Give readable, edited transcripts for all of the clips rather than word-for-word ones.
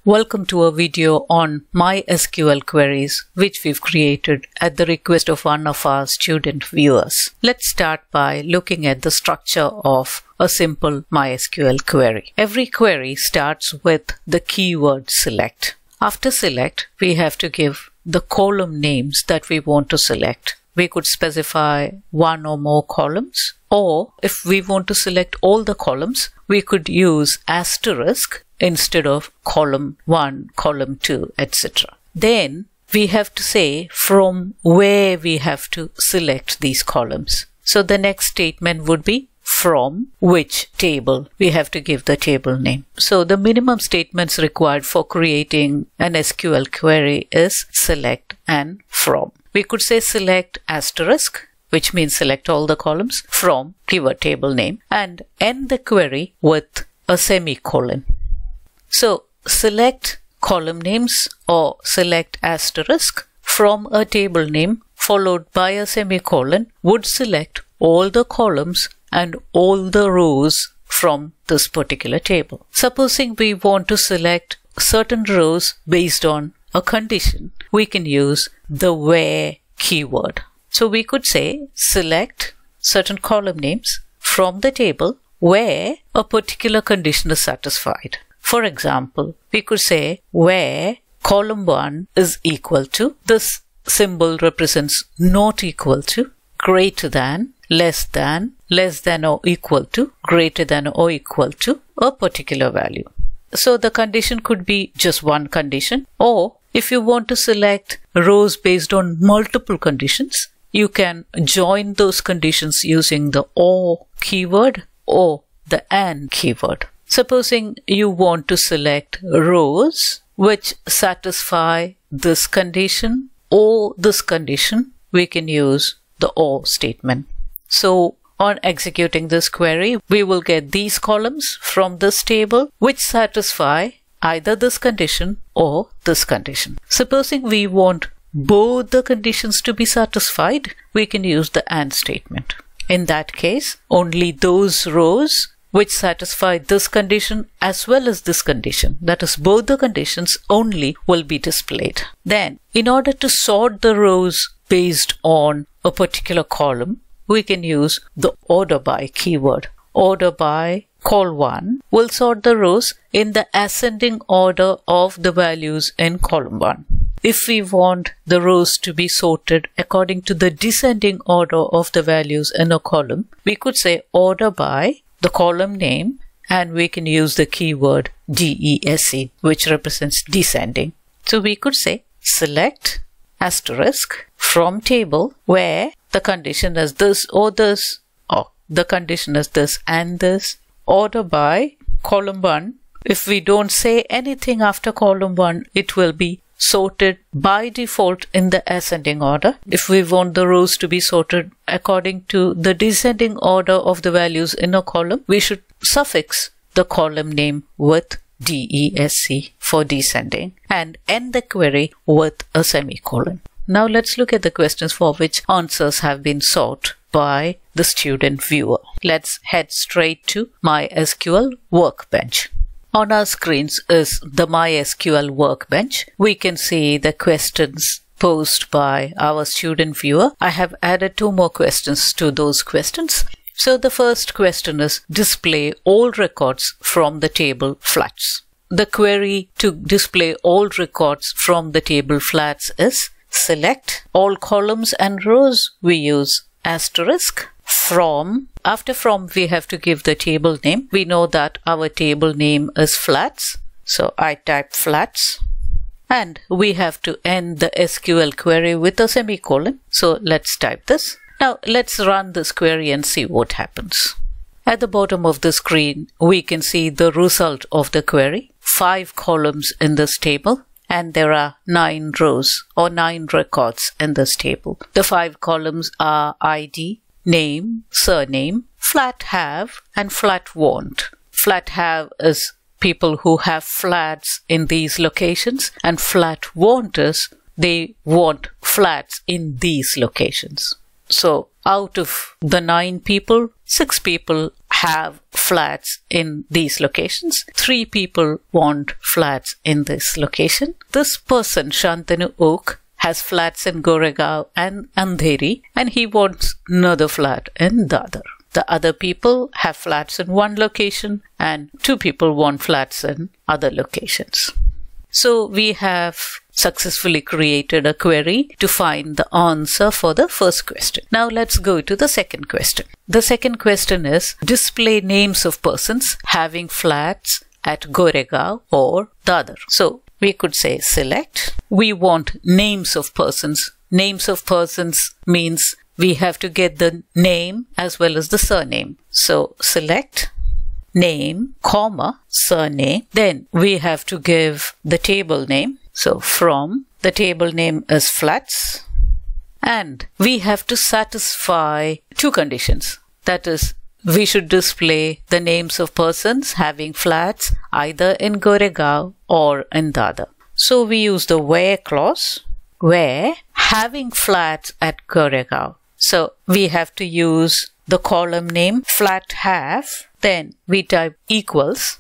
Welcome to a video on MySQL queries which we've created at the request of one of our student viewers. Let's start by looking at the structure of a simple MySQL query. Every query starts with the keyword select. After select, we have to give the column names that we want to select. We could specify one or more columns, or if we want to select all the columns, we could use asterisk instead of column 1, column 2, etc. Then we have to say from where we have to select these columns. So the next statement would be from which table. We have to give the table name. So the minimum statements required for creating an SQL query is select and from. We could say select asterisk, which means select all the columns from keyword table name, and end the query with a semicolon. So select column names or select asterisk from a table name followed by a semicolon would select all the columns and all the rows from this particular table. Supposing we want to select certain rows based on a condition, we can use the where keyword. So we could say select certain column names from the table where a particular condition is satisfied. For example, we could say where column 1 is equal to, this symbol represents not equal to, greater than, less than or equal to, greater than or equal to a particular value. So the condition could be just one condition, or if you want to select rows based on multiple conditions, you can join those conditions using the or keyword or the and keyword. Supposing you want to select rows which satisfy this condition or this condition, we can use the or statement. So on executing this query, we will get these columns from this table which satisfy either this condition or this condition. Supposing we want both the conditions to be satisfied, we can use the and statement. In that case, only those rows which satisfy this condition as well as this condition, that is both the conditions only, will be displayed. Then, in order to sort the rows based on a particular column, we can use the order by keyword. Order by col1 will sort the rows in the ascending order of the values in column 1. If we want the rows to be sorted according to the descending order of the values in a column, we could say order by the column name, and we can use the keyword DESC, which represents descending. So we could say select asterisk from table where the condition is this or this, or the condition is this and this, order by column 1. If we don't say anything after column 1, it will be sorted by default in the ascending order. If we want the rows to be sorted according to the descending order of the values in a column, we should suffix the column name with DESC for descending and end the query with a semicolon. Now let's look at the questions for which answers have been sought by the student viewer. Let's head straight to MySQL Workbench. On our screens is the MySQL Workbench. We can see the questions posed by our student viewer. I have added 2 more questions to those questions. So the first question is display all records from the table flats. The query to display all records from the table flats is select all columns and rows. We use asterisk from. After from, we have to give the table name. We know that our table name is flats, so I type flats, and we have to end the SQL query with a semicolon. So let's type this. Now let's run this query and see what happens. At the bottom of the screen, we can see the result of the query. 5 columns in this table, and there are 9 rows or 9 records in this table. The 5 columns are ID, name, surname, flat have, and flat want. Flat have is people who have flats in these locations, and flat want is they want flats in these locations. So out of the 9 people, 6 people have flats in these locations. 3 people want flats in this location. This person, Shantanu Oak, has flats in Goregaon and Andheri, and he wants another flat in Dadar. The other people have flats in one location and 2 people want flats in other locations. So we have successfully created a query to find the answer for the first question. Now let's go to the second question. The second question is display names of persons having flats at Goregaon or Dadar. So we could say select. We want names of persons. Names of persons means we have to get the name as well as the surname. So select name, comma, surname. Then we have to give the table name. So from the table name is flats. And we have to satisfy 2 conditions. That is, we should display the names of persons having flats either in Goregaon or in Dadar. So we use the where clause, where having flats at Goregaon. So we have to use the column name flat have, then we type equals,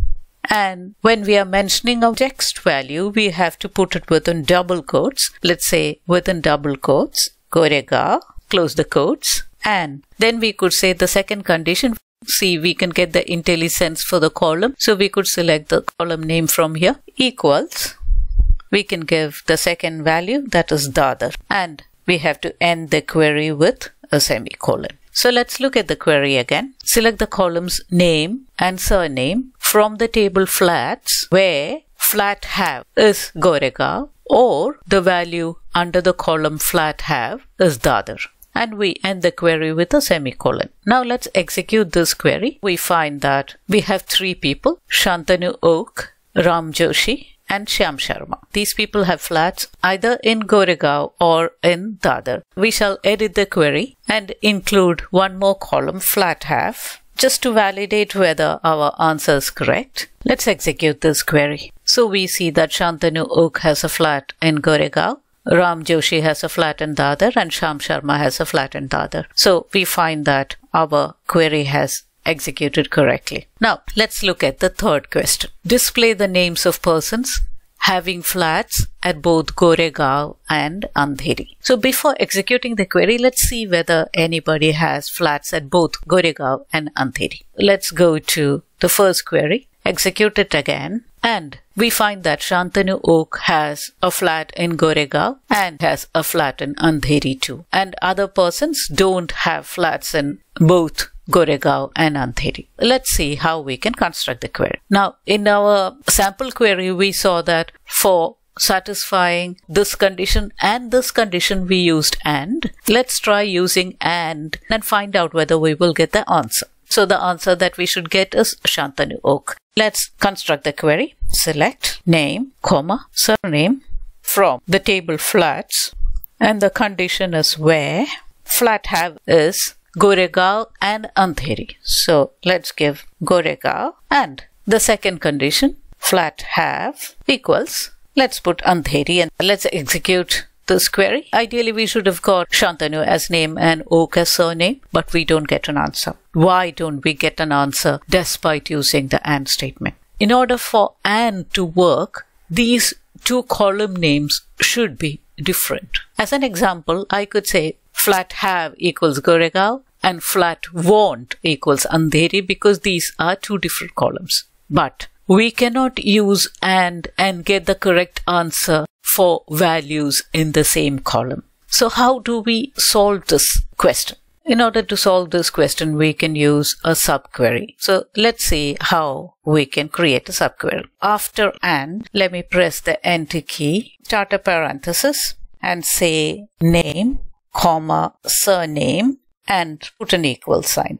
and when we are mentioning a text value, we have to put it within double quotes. Let's say within double quotes, Goregaon, close the quotes, and then we could say the second condition. See, we can get the IntelliSense for the column, so we could select the column name from here, equals. We can give the second value, that is Dadar, and we have to end the query with a semicolon. So let's look at the query again. Select the columns name and surname from the table flats where flat have is Goregaon or the value under the column flat have is Dadar. And we end the query with a semicolon. Now let's execute this query. We find that we have 3 people, Shantanu Oak, Ram Joshi, and Shyam Sharma. These people have flats either in Goregaon or in Dadar. We shall edit the query and include one more column, flat have, just to validate whether our answer is correct. Let's execute this query. So we see that Shantanu Oak has a flat in Goregaon, Ram Joshi has a flat in Dadar, and Shyam Sharma has a flat in Dadar. So we find that our query has executed correctly. Now let's look at the third question. Display the names of persons having flats at both Goregaon and Andheri. So before executing the query, let's see whether anybody has flats at both Goregaon and Andheri. Let's go to the first query, execute it again, and we find that Shantanu Oak has a flat in Goregaon and has a flat in Andheri too. And other persons don't have flats in both Goregaon and Andheri. Let's see how we can construct the query. Now, in our sample query, we saw that for satisfying this condition and this condition, we used AND. Let's try using AND and find out whether we will get the answer. So the answer that we should get is Shantanu Oak. Let's construct the query. Select name, comma, surname from the table flats, and the condition is where flat have is Goregaon and Andheri. So let's give Goregaon, and the second condition, flat have equals, let's put Andheri, and let's execute this query. Ideally we should have got Shantanu as name and Oak as surname, but we don't get an answer. Why don't we get an answer despite using the AND statement? In order for AND to work, these 2 column names should be different. As an example, I could say flat have equals Goregaon and flat want equals Andheri because these are 2 different columns. But we cannot use AND get the correct answer for values in the same column. So how do we solve this question? In order to solve this question, we can use a subquery. So let's see how we can create a subquery. After AND, let me press the Enter key, start a parenthesis, and say name, comma, surname, and put an equal sign.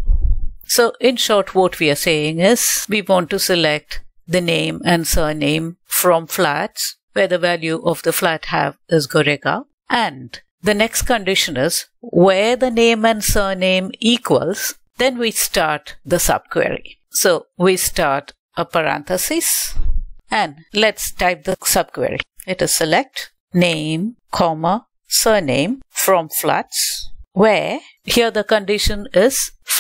So in short, what we are saying is we want to select the name and surname from flats where the value of the flat have is Goregaon, and the next condition is where the name and surname equals, then we start the subquery. So we start a parenthesis and let's type the subquery. It is select name, comma, surname from flats where here the condition is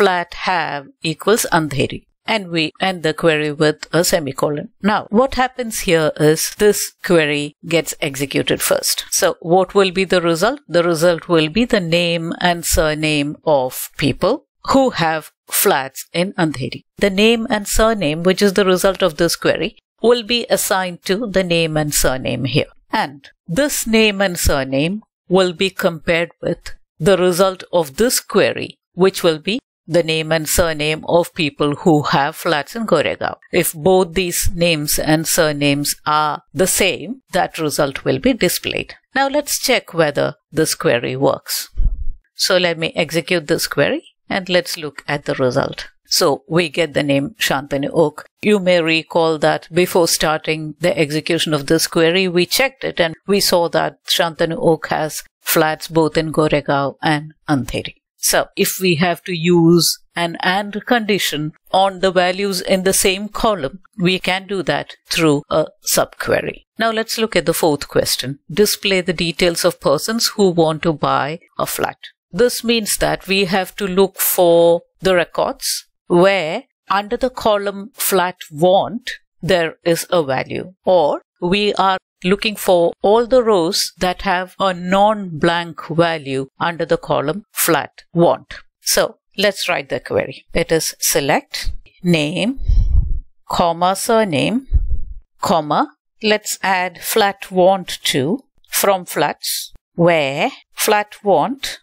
flat have equals Andheri. And we end the query with a semicolon. Now, what happens here is this query gets executed first. So, what will be the result? The result will be the name and surname of people who have flats in Andheri. The name and surname, which is the result of this query, will be assigned to the name and surname here. And this name and surname will be compared with the result of this query, which will be the name and surname of people who have flats in Goregaon. If both these names and surnames are the same, that result will be displayed. Now let's check whether this query works. So let me execute this query and let's look at the result. So we get the name Shantanu Oak. You may recall that before starting the execution of this query, we checked it and we saw that Shantanu Oak has flats both in Goregaon and Andheri. So if we have to use an AND condition on the values in the same column, we can do that through a subquery. Now let's look at the fourth question. Display the details of persons who want to buy a flat. This means that we have to look for the records where under the column flat want there is a value, or we are looking for all the rows that have a non-blank value under the column flat want. So let's write the query. It is select name, comma surname, comma, let's add flat want to from flats where flat want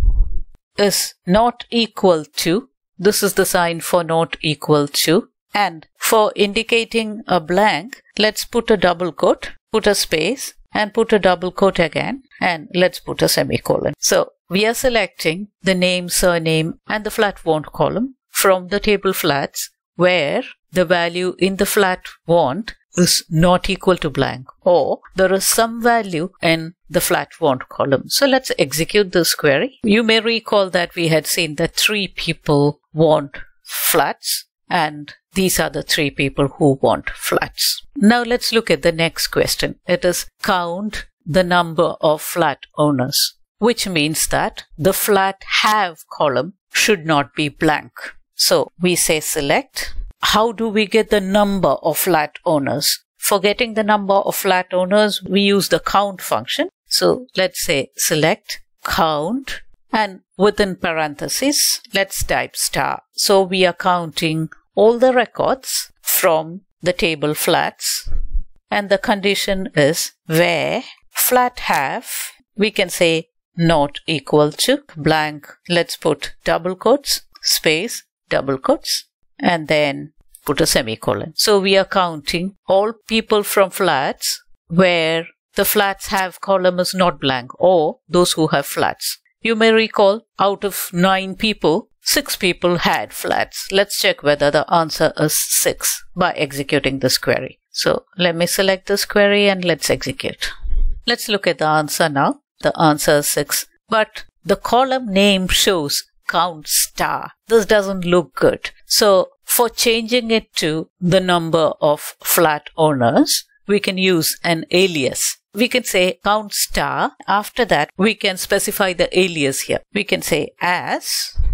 is not equal to, this is the sign for not equal to, and for indicating a blank, let's put a double quote, put a space and put a double quote again, and let's put a semicolon. So we are selecting the name, surname and the flat want column from the table flats where the value in the flat want is not equal to blank, or there is some value in the flat want column. So let's execute this query. You may recall that we had seen that 3 people want flats, and these are the 3 people who want flats. Now let's look at the next question. It is count the number of flat owners, which means that the flat have column should not be blank. So we say select. How do we get the number of flat owners? For getting the number of flat owners, we use the count function. So let's say select count, and within parentheses, let's type star. So we are counting all the records from the table flats, and the condition is where flat have, we can say not equal to blank. Let's put double quotes, space, double quotes, and then put a semicolon. So we are counting all people from flats where the flats have column is not blank, or those who have flats. You may recall out of 9 people, 6 people had flats. Let's check whether the answer is 6 by executing this query. So let me select this query and let's execute. Let's look at the answer now. The answer is 6, but the column name shows count star. This doesn't look good. So for changing it to the number of flat owners, we can use an alias. We can say count star. After that, we can specify the alias here. We can say as,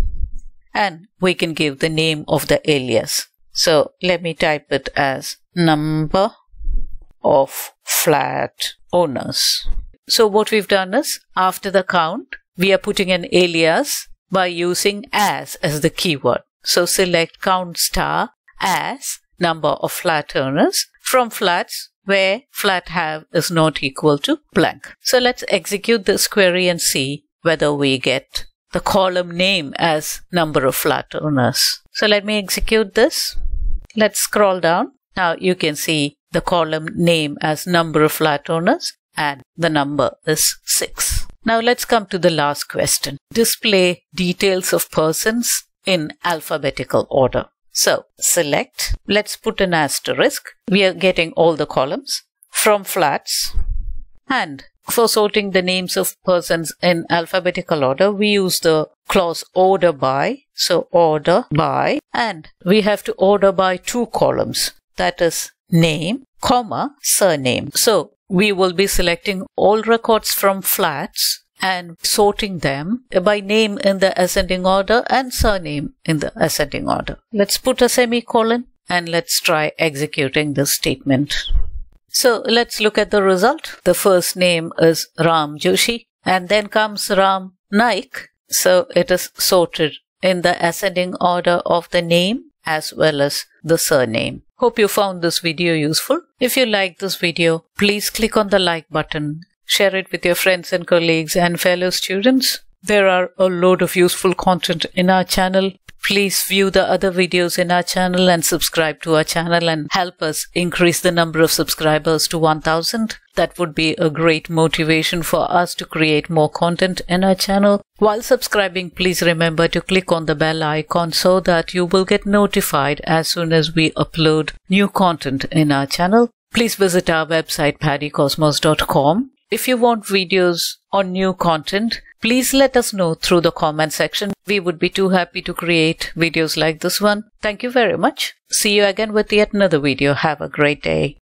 and we can give the name of the alias. So let me type it as number of flat owners. So what we've done is, after the count, we are putting an alias by using as the keyword. So select count star as number of flat owners from flats where flat have is not equal to blank. So let's execute this query and see whether we get the column name as number of flat owners. So let me execute this. Let's scroll down. Now you can see the column name as number of flat owners, and the number is 6. Now let's come to the last question. Display details of persons in alphabetical order. So select, let's put an asterisk. We are getting all the columns from flats, and for sorting the names of persons in alphabetical order, we use the clause order by. So order by, and we have to order by 2 columns. That is name, comma, surname. So we will be selecting all records from flats and sorting them by name in the ascending order and surname in the ascending order. Let's put a semicolon and let's try executing this statement. So let's look at the result. The first name is Ram Joshi and then comes Ram Naik. So it is sorted in the ascending order of the name as well as the surname. Hope you found this video useful. If you like this video, please click on the like button. Share it with your friends and colleagues and fellow students. There are a load of useful content in our channel. Please view the other videos in our channel and subscribe to our channel and help us increase the number of subscribers to 1000. That would be a great motivation for us to create more content in our channel. While subscribing, please remember to click on the bell icon so that you will get notified as soon as we upload new content in our channel. Please visit our website paddycosmos.com. If you want videos on new content, please let us know through the comment section. We would be too happy to create videos like this one. Thank you very much. See you again with yet another video. Have a great day.